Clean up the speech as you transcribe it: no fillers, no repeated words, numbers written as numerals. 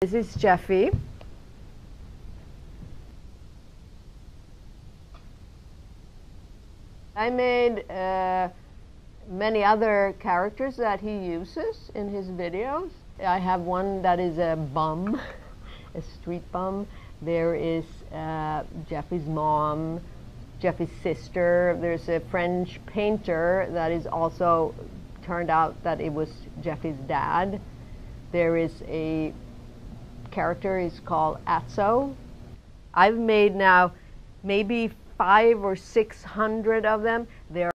This is Jeffy. I made many other characters that he uses in his videos. I have one that is a bum, a street bum. There is Jeffy's mom, Jeffy's sister. There's a French painter that is also turned out that it was Jeffy's dad. There is a character, he's called Atzo. I've made now maybe 500 or 600 of them. They're